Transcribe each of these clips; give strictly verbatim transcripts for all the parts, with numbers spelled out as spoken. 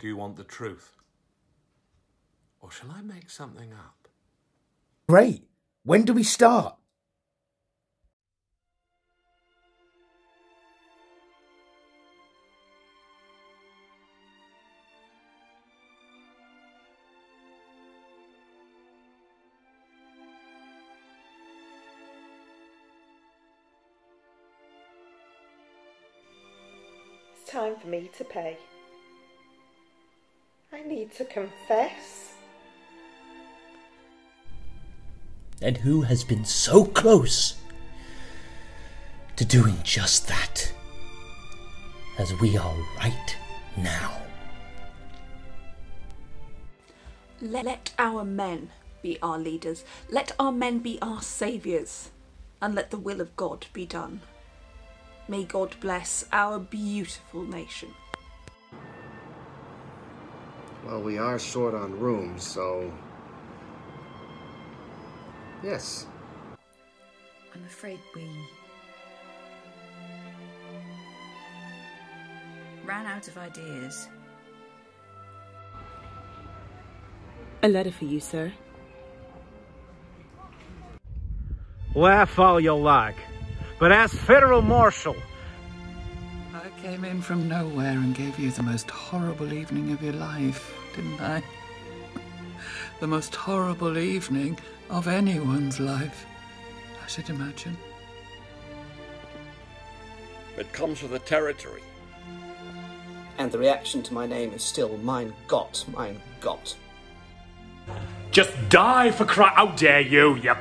Do you want the truth? Or shall I make something up? Great. When do we start? It's time for me to pay. I need to confess. And who has been so close to doing just that as we are right now? Let our men be our leaders. Let our men be our saviours. And let the will of God be done. May God bless our beautiful nation. Well, we are short on rooms, so... yes. I'm afraid we... ran out of ideas. A letter for you, sir. Laugh all you like, but as Federal Marshal... I came in from nowhere and gave you the most horrible evening of your life, didn't I? The most horrible evening of anyone's life, I should imagine. It comes with the territory. And the reaction to my name is still mein Gott, mein Gott. Just die for cry! How dare you, you...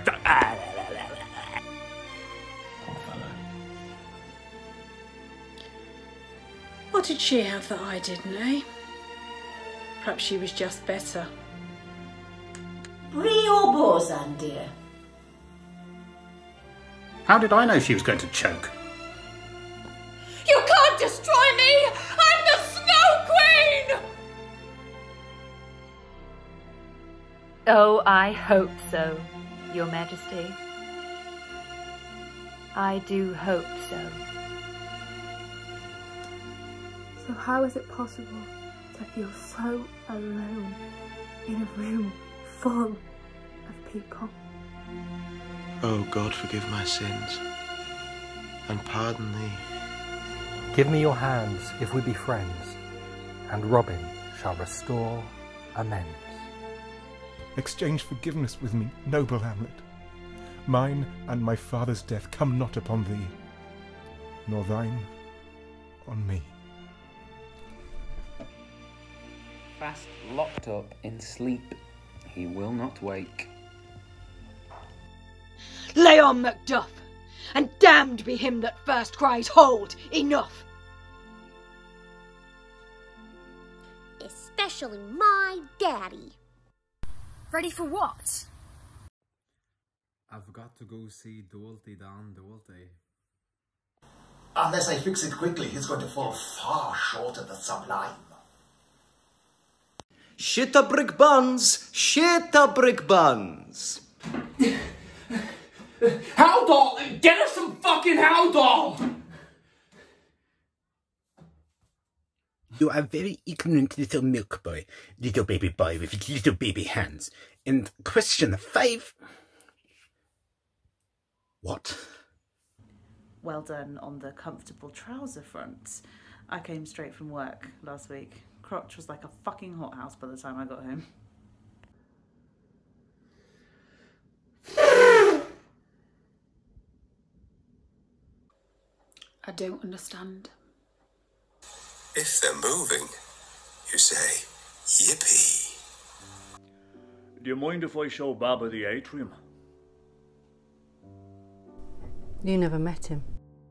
What did she have that I didn't, eh? Perhaps she was just better. Bring your borzan, dear. How did I know she was going to choke? You can't destroy me! I'm the Snow Queen! Oh, I hope so, Your Majesty. I do hope so. So how is it possible to feel so alone in a room full of people? Oh God, forgive my sins and pardon thee. Give me your hands if we be friends, and Robin shall restore amends. Exchange forgiveness with me, noble Hamlet. Mine and my father's death come not upon thee, nor thine on me. Fast locked up in sleep, he will not wake. Lay on, Macduff, and damned be him that first cries, hold, enough! Especially my daddy. Ready for what? I've got to go see Doherty down Doherty. Unless I fix it quickly, he's going to fall far short of the sublime. Shit a brick buns! Shit a brick buns! Howdall! Get us some fucking Howdall! You are a very ignorant little milk boy, little baby boy with little baby hands. And question five... What? Well done on the comfortable trouser front. I came straight from work last week. Crotch was like a fucking hothouse by the time I got home. I don't understand. If they're moving, you say, yippee. Do you mind if I show Baba the atrium? You never met him.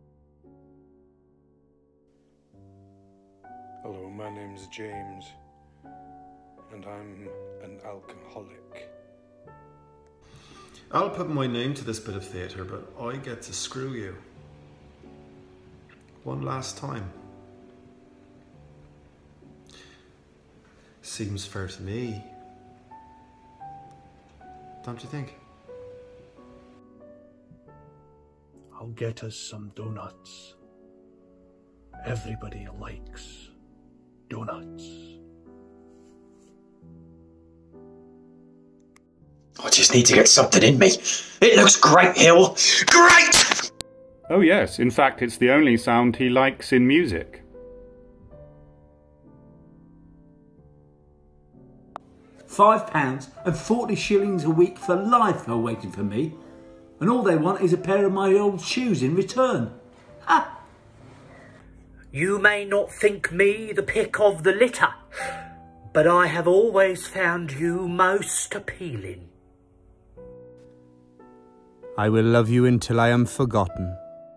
Hello, my name's James, and I'm an alcoholic. I'll put my name to this bit of theatre, but I get to screw you. One last time. Seems fair to me. Don't you think? I'll get us some donuts. Everybody likes donuts. I just need to get something in me. It looks great, Hill. Great! Oh yes, in fact it's the only sound he likes in music. Five pounds and forty shillings a week for life are waiting for me. And all they want is a pair of my old shoes in return. Ha! You may not think me the pick of the litter, but I have always found you most appealing. I will love you until I am forgotten.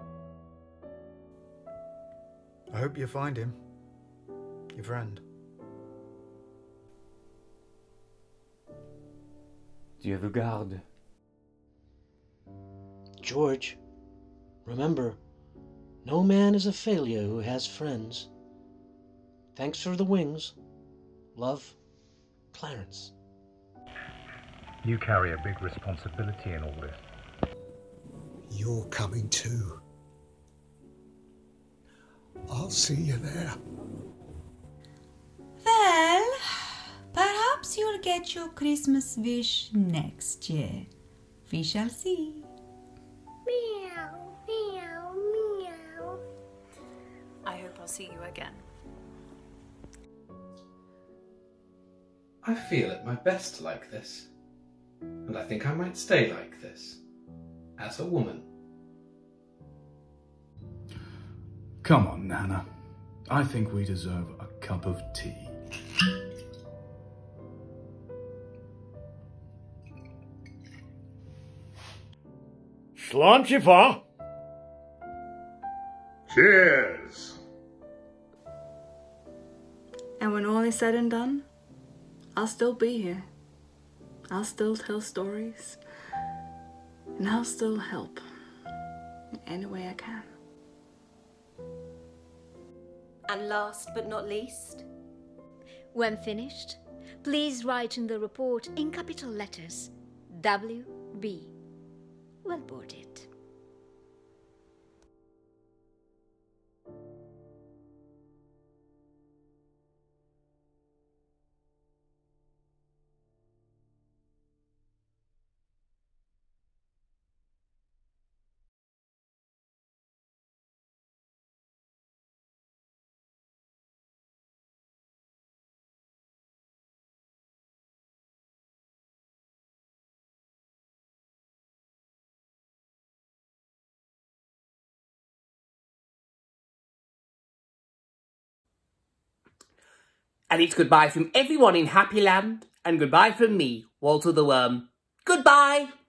I hope you find him. Your friend. Dieu vous garde. George, remember, no man is a failure who has friends. Thanks for the wings. Love, Clarence. You carry a big responsibility in all this. You're coming too. I'll see you there. Well, perhaps you'll get your Christmas wish next year. We shall see. Meow, meow, meow. I hope I'll see you again. I feel at my best like this, and I think I might stay like this, as a woman. Come on, Nana. I think we deserve a cup of tea. Slanchifa! Cheers! And when all is said and done, I'll still be here. I'll still tell stories. And I'll still help in any way I can. And last but not least, when finished, please write in the report in capital letters W B. Well boarded. And it's goodbye from everyone in Happy Land, and goodbye from me, Walter the Worm. Goodbye!